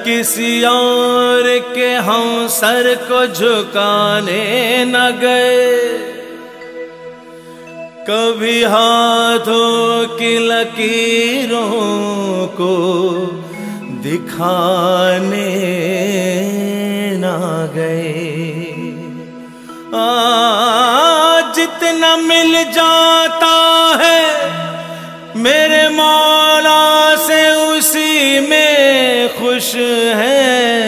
किसी और के हम सर को झुकाने न गए, कभी हाथों की लकीरों को दिखाने न गए। जितना मिल जाता है मेरे मौला से उसी में खुश है,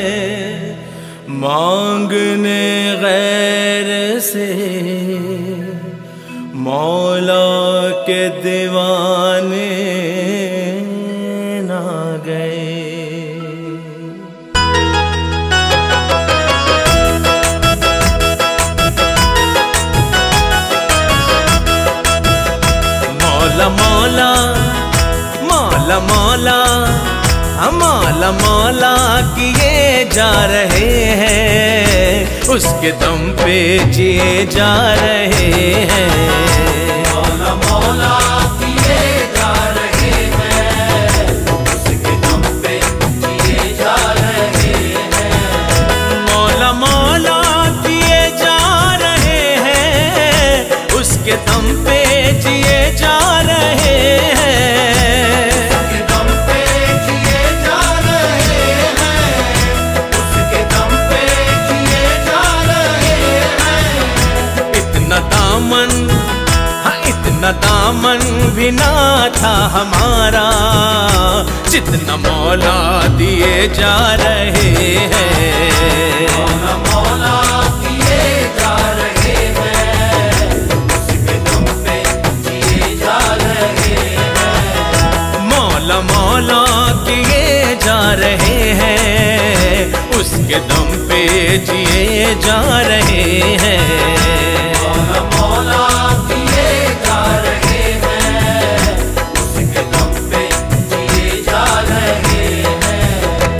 मांगने गैर से मौला के दीवाने ना गए। मौला मौला मौला मौला मौला मौला किए जा रहे हैं, उसके दम पे जिए जा रहे हैं। मौला मौला किए जा रहे हैं, उसके दम पे जिए जा रहे हैं। मौला मौला किए जा रहे हैं, उसके दम पे जिए जा रहे हैं। इतना दामन भी ना था हमारा, जितना मौला दिए जा रहे हैं। मौला मौला किए जा रहे हैं, उसके दम पे जिए जा रहे हैं। मौला मौला किए जा रहे हैं, उसके दम पे जिए जा रहे हैं। मौला मौला किए जा रहे हैं, उसके दम पे जिए जा रहे हैं।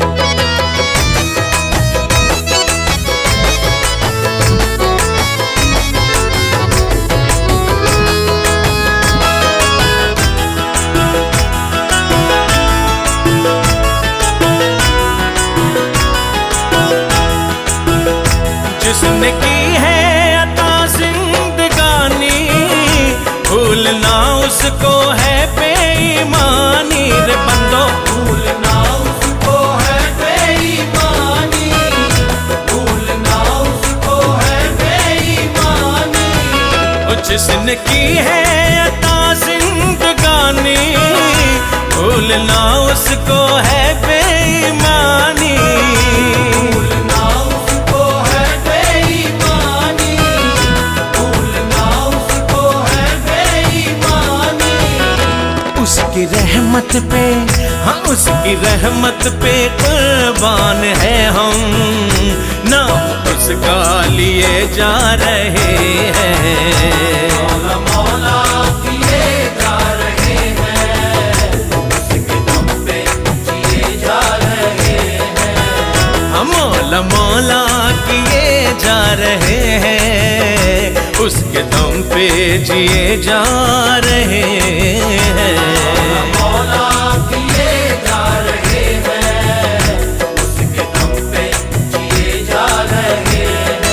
जिसने की है अता जिंदगानी, भूलना उसको है बेईमानी रे बंदो। भूलना उसको है बेईमानी, भूलना उसको है बेईमानी। जिसने की है अता जिंदगानी, भूलना उसको है बेईमानी। भूलना उसको है बेईमानी, भूलना उसको है बेईमानी। उसकी रहमत पे, हाँ उसकी रहमत पे कुर्बान है हम, नाम उसका लिए जा रहे हैं। मौला मौला किए जा रहे हैं, उसके दम पे जिए जा रहे हैं। मौला मौला किए जा रहे हैं, उसके दम पे जिए जा रहे हैं। मौला किए जा रहे हैं, उसके दम पे जिए जा रहे हैं।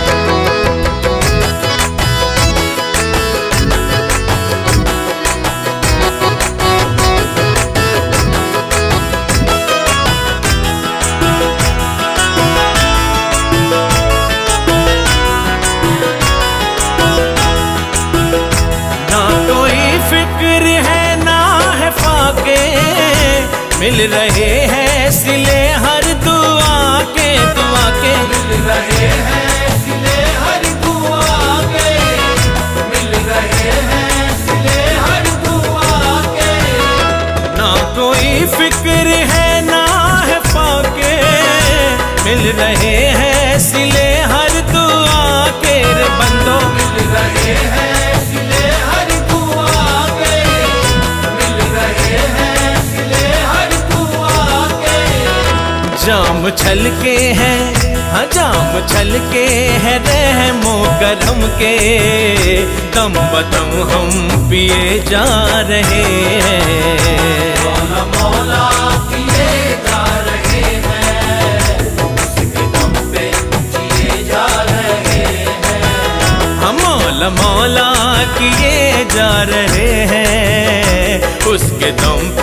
मिल रहे हैं सिले हर दुआ के, दुआ के मिल रहे हैं सिले हर दुआ के, मिल रहे हैं सिले हर दुआ के। ना कोई फिक्र है ना है फाके, मिल रहे हैं सिले हर दुआ के रे बंदो। मिल रहे हैं सिले हर दुआ के, मिल रहे हैं सिले हर दुआ के। जाम छलके हैं, हाँ जाम छलके हैं रहमो करम के, दम बदम हम पिए जा रहे हैं। मौला मौला किए जा रहे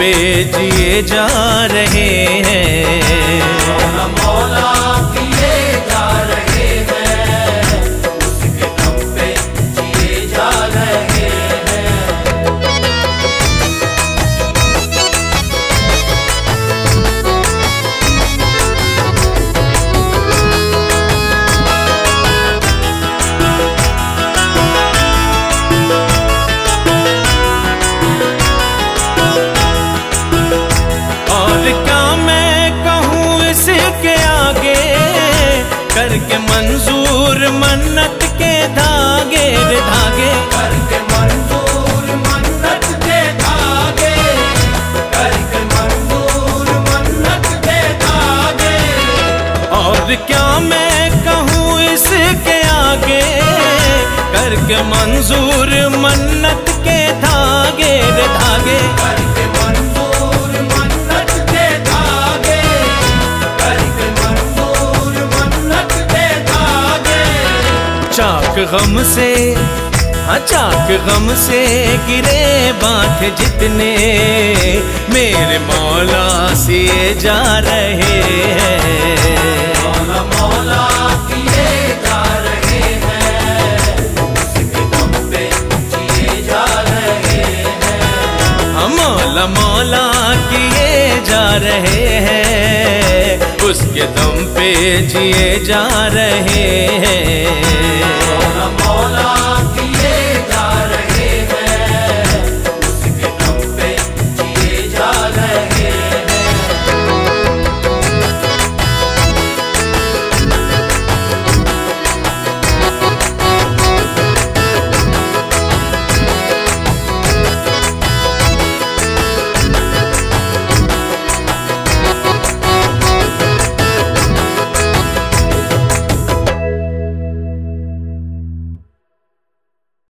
पे जिए जा रहे हैं। मौला मौला किए जा रहे हैं, उसके दम पे जिए जा रहे हैं। और क्या मैं कहूँ इसके आगे, करके मंजूर मन्नत के धागे रे धागे, करके मंजूर मन्नत के धागे, करके मंजूर मन्नत के धागे। और क्या मैं कहूँ इसके आगे, करके मंजूर मन्नत के धागे रे धागे, करके मंजूर मन्नत के धागे, करके मंजूर मन्नत के धागे। चाक गम से, हाँ चाक गम से गिरे बांध जितने, मेरे मौला सिए जा रहे हैं। मौला मौला किए जा रहे हैं, उसके दम पे जिए जा रहे हैं। मौला मौला किए जा रहे हैं, उसके दम पे जिए जा रहे हैं। मौला मौला